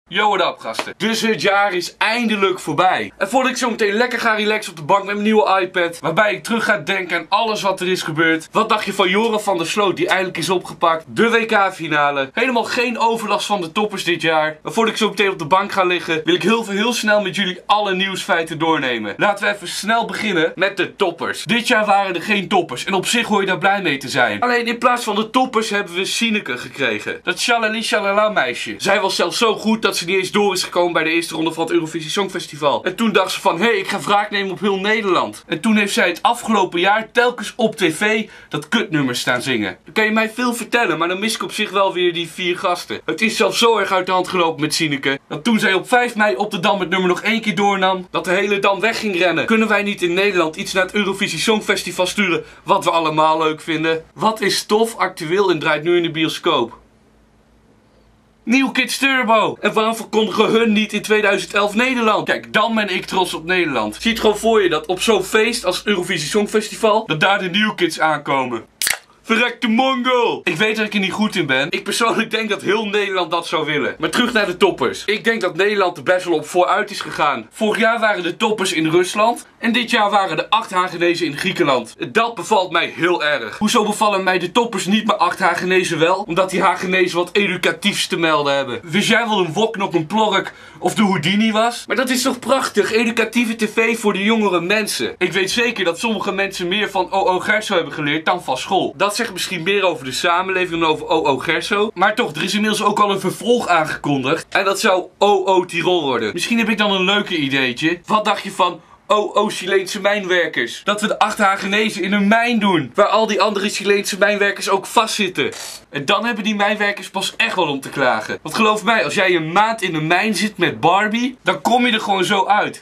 Yo, what up gasten. Dus het jaar is eindelijk voorbij. En voordat ik zo meteen lekker ga relaxen op de bank met mijn nieuwe iPad, waarbij ik terug ga denken aan alles wat er is gebeurd. Wat dacht je van Joran van der Sloot die eindelijk is opgepakt? De WK-finale. Helemaal geen overlast van de toppers dit jaar. En voordat ik zo meteen op de bank ga liggen, wil ik heel snel met jullie alle nieuwsfeiten doornemen. Laten we even snel beginnen met de toppers. Dit jaar waren er geen toppers en op zich hoor je daar blij mee te zijn. Alleen in plaats van de toppers hebben we Sineke gekregen. Dat shalali shalala meisje. Zij was zelfs zo goed dat ze niet eens door is gekomen bij de eerste ronde van het Eurovisie Songfestival. En toen dacht ze van, hé, ik ga wraak nemen op heel Nederland. En toen heeft zij het afgelopen jaar telkens op tv dat kutnummer staan zingen. Dan kan je mij veel vertellen, maar dan mis ik op zich wel weer die 4 gasten. Het is zelfs zo erg uit de hand gelopen met Sineke, dat toen zij op 5 mei op de Dam het nummer nog 1 keer doornam, dat de hele Dam weg ging rennen. Kunnen wij niet in Nederland iets naar het Eurovisie Songfestival sturen wat we allemaal leuk vinden? Wat is tof, actueel en draait nu in de bioscoop? New Kids Turbo. En waarom verkondigen hun niet in 2011 Nederland? Kijk, dan ben ik trots op Nederland. Zie het gewoon voor je dat op zo'n feest als het Eurovisie Songfestival, dat daar de New Kids aankomen. Verrekte Mongo! Ik weet dat ik er niet goed in ben. Ik persoonlijk denk dat heel Nederland dat zou willen. Maar terug naar de toppers. Ik denk dat Nederland er best wel op vooruit is gegaan. Vorig jaar waren de toppers in Rusland. En dit jaar waren de 8 Hagenezen in Griekenland. Dat bevalt mij heel erg. Hoezo bevallen mij de toppers niet, maar 8 Hagenezen wel? Omdat die Hagenezen wat educatiefs te melden hebben. Wist jij wel een Woknok, een Plork of de Houdini was? Maar dat is toch prachtig? Educatieve tv voor de jongere mensen. Ik weet zeker dat sommige mensen meer van O.O. Gerso hebben geleerd dan van school. Dat zegt misschien meer over de samenleving dan over O.O. Gerso. Maar toch, er is inmiddels ook al een vervolg aangekondigd. En dat zou O.O. Tirol worden. Misschien heb ik dan een leuker ideetje. Wat dacht je van O.O. Chileense mijnwerkers? Dat we de 8 Hagenezen in een mijn doen, waar al die andere Chileense mijnwerkers ook vastzitten. En dan hebben die mijnwerkers pas echt wel om te klagen. Want geloof mij, als jij een maand in een mijn zit met Barbie, dan kom je er gewoon zo uit.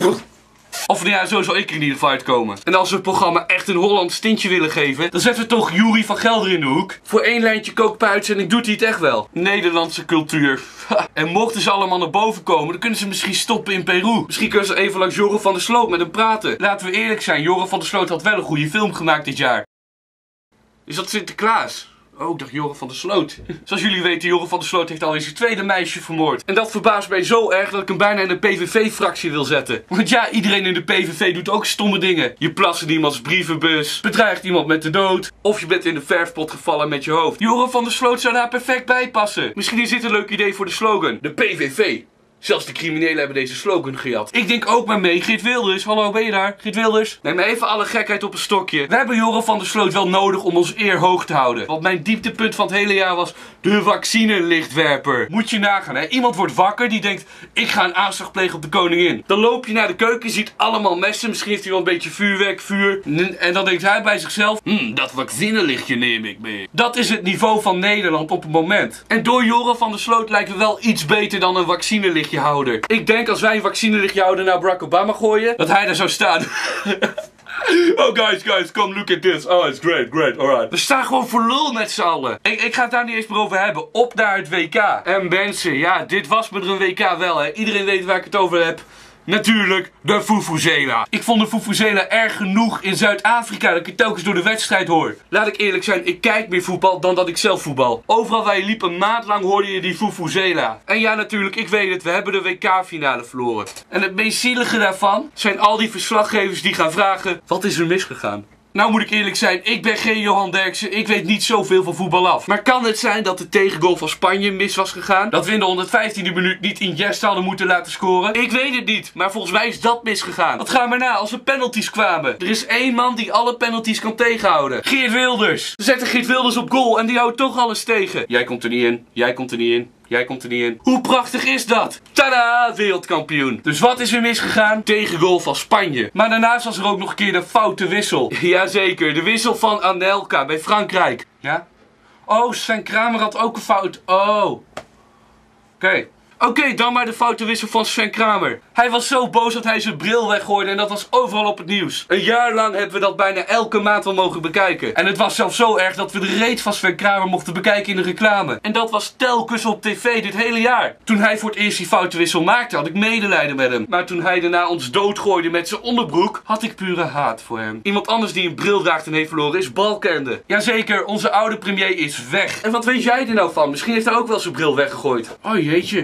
Of nou ja, zo zal ik er in ieder geval uitkomen. En als we het programma echt een Hollands tintje willen geven, dan zetten we toch Jury van Gelder in de hoek. Voor 1 lijntje kookpuits en ik doet hij het echt wel. Nederlandse cultuur. En mochten ze allemaal naar boven komen, dan kunnen ze misschien stoppen in Peru. Misschien kunnen ze even langs Joran van der Sloot met hem praten. Laten we eerlijk zijn, Joran van der Sloot had wel een goede film gemaakt dit jaar. Is dat Sinterklaas? Oh, ik dacht Joran van der Sloot. Zoals jullie weten, Joran van der Sloot heeft alweer zijn tweede meisje vermoord. En dat verbaast mij zo erg dat ik hem bijna in de PVV-fractie wil zetten. Want ja, iedereen in de PVV doet ook stomme dingen. Je plast in iemands brievenbus, bedreigt iemand met de dood, of je bent in de verfpot gevallen met je hoofd. Joran van der Sloot zou daar perfect bij passen. Misschien is dit een leuk idee voor de slogan. De PVV. Zelfs de criminelen hebben deze slogan gejat. Ik denk ook maar mee, Geert Wilders. Hallo, ben je daar? Geert Wilders? Neem even alle gekheid op een stokje. We hebben Joran van der Sloot wel nodig om ons eer hoog te houden. Want mijn dieptepunt van het hele jaar was de vaccinelichtwerper. Moet je nagaan, hè? Iemand wordt wakker die denkt, ik ga een aanslag plegen op de koningin. Dan loop je naar de keuken, ziet allemaal messen. Misschien heeft hij wel een beetje vuurwerk, vuur. En dan denkt hij bij zichzelf, dat vaccinelichtje neem ik mee. Dat is het niveau van Nederland op het moment. En door Joran van der Sloot lijken we wel iets beter dan een vaccinelichtje houder. Ik denk als wij een vaccinelichthouder naar Barack Obama gooien, dat hij daar zou staan. Oh guys, come look at this. Oh, it's great, alright. We staan gewoon voor lul met z'n allen. Ik ga het daar niet eens meer over hebben. Op naar het WK. En mensen, ja, dit was me er een WK wel, hè. Iedereen weet waar ik het over heb. Natuurlijk, de Vuvuzela. Ik vond de Vuvuzela erg genoeg in Zuid-Afrika dat ik het telkens door de wedstrijd hoor. Laat ik eerlijk zijn, ik kijk meer voetbal dan dat ik zelf voetbal. Overal waar je liep een maand lang hoorde je die Vuvuzela. En ja, natuurlijk, ik weet het, we hebben de WK-finale verloren. En het meest zielige daarvan zijn al die verslaggevers die gaan vragen, wat is er misgegaan? Nou moet ik eerlijk zijn, ik ben geen Johan Derksen, ik weet niet zoveel van voetbal af. Maar kan het zijn dat de tegengoal van Spanje mis was gegaan? Dat we in de 115e minuut niet Iniesta hadden moeten laten scoren? Ik weet het niet, maar volgens mij is dat misgegaan. Wat gaan we na als er penalties kwamen? Er is 1 man die alle penalties kan tegenhouden. Geert Wilders. We zetten Geert Wilders op goal en die houdt toch alles tegen. Jij komt er niet in, jij komt er niet in. Jij komt er niet in. Hoe prachtig is dat? Tada! Wereldkampioen. Dus wat is er misgegaan? Tegengoal van Spanje. Maar daarnaast was er ook nog een keer de foute wissel. Jazeker, de wissel van Anelka bij Frankrijk. Ja? Oh, Sven Kramer had ook een fout. Oh. Oké, dan maar de foute wissel van Sven Kramer. Hij was zo boos dat hij zijn bril weggooide en dat was overal op het nieuws. Een jaar lang hebben we dat bijna elke maand wel mogen bekijken. En het was zelfs zo erg dat we de reet van Sven Kramer mochten bekijken in de reclame. En dat was telkens op tv dit hele jaar. Toen hij voor het eerst die foute wissel maakte, had ik medelijden met hem. Maar toen hij daarna ons doodgooide met zijn onderbroek, had ik pure haat voor hem. Iemand anders die een bril draagt en heeft verloren is Balkende. Jazeker, onze oude premier is weg. En wat weet jij er nou van? Misschien heeft hij ook wel zijn bril weggegooid. Oh jeetje.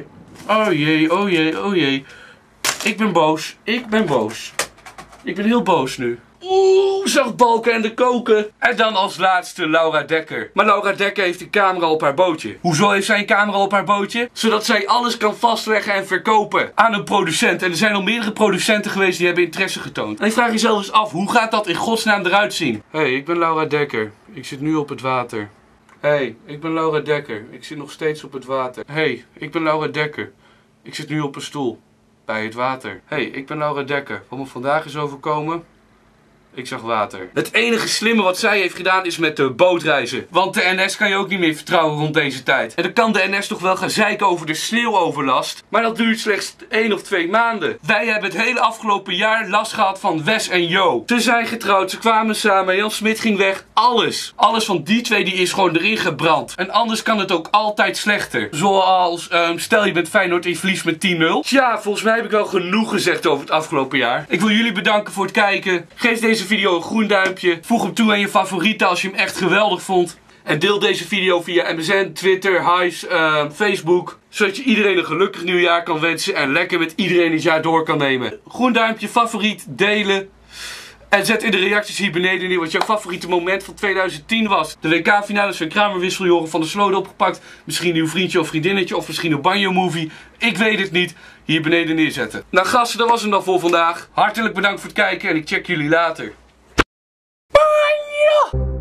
Oh jee, oh jee, oh jee. Ik ben boos. Ik ben boos. Ik ben heel boos nu. Oeh, zag balken en de koken. En dan als laatste Laura Dekker. Maar Laura Dekker heeft een camera op haar bootje. Hoezo heeft zij een camera op haar bootje? Zodat zij alles kan vastleggen en verkopen aan een producent. En er zijn al meerdere producenten geweest die hebben interesse getoond. En ik vraag jezelf eens af, hoe gaat dat in godsnaam eruit zien? Hey, ik ben Laura Dekker. Ik zit nu op het water. Hey, ik ben Laura Dekker. Ik zit nog steeds op het water. Hey, ik ben Laura Dekker. Ik zit nu op een stoel. Bij het water. Hey, ik ben Laura Dekker. Wat me vandaag is overkomen? Ik zag water. Het enige slimme wat zij heeft gedaan is met de bootreizen. Want de NS kan je ook niet meer vertrouwen rond deze tijd. En dan kan de NS toch wel gaan zeiken over de sneeuwoverlast. Maar dat duurt slechts 1 of 2 maanden. Wij hebben het hele afgelopen jaar last gehad van Wes en Jo. Ze zijn getrouwd, ze kwamen samen, Jan Smit ging weg. Alles. Alles van die twee die is gewoon erin gebrand. En anders kan het ook altijd slechter. Zoals, stel je bent Feyenoord en je verliest met 10-0. Tja, volgens mij heb ik wel genoeg gezegd over het afgelopen jaar. Ik wil jullie bedanken voor het kijken. Geef deze video een groen duimpje. Voeg hem toe aan je favorieten als je hem echt geweldig vond. En deel deze video via MSN, Twitter, Hives, Facebook. Zodat je iedereen een gelukkig nieuwjaar kan wensen. En lekker met iedereen het jaar door kan nemen. Groen duimpje, favoriet, delen. En zet in de reacties hier beneden neer wat jouw favoriete moment van 2010 was. De WK-finales van Kramerwissel, Joren van der Sloot opgepakt. Misschien een nieuw vriendje of vriendinnetje of misschien een banjo-movie. Ik weet het niet. Hier beneden neerzetten. Nou gasten, dat was hem dan voor vandaag. Hartelijk bedankt voor het kijken en ik check jullie later. Banjo!